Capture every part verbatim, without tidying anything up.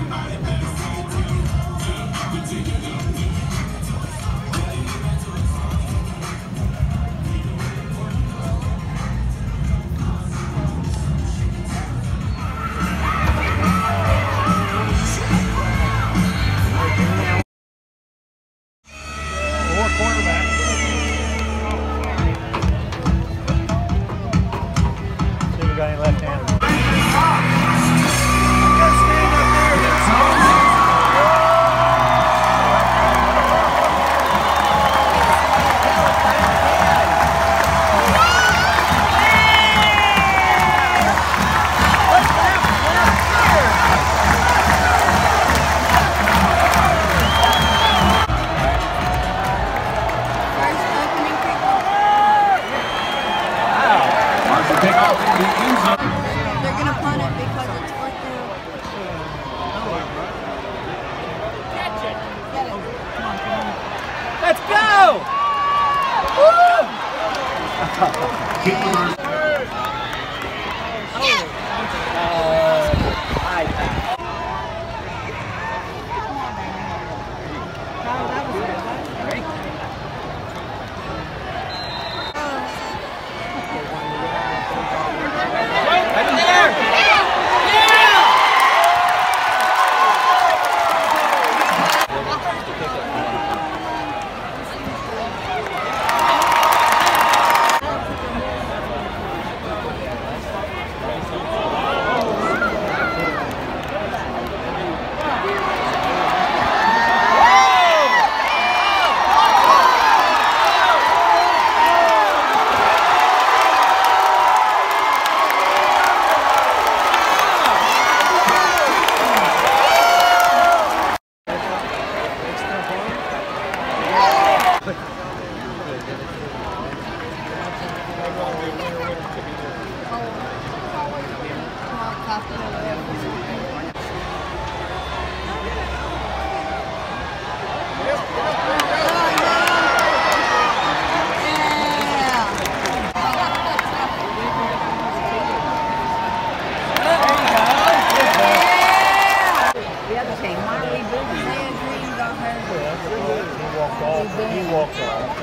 They're gonna punt it because it's fourth down. Catch it. Get it. Come on, come on. Let's go! Woo!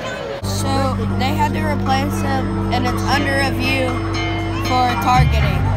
So they had to replace him, and it's under review for targeting.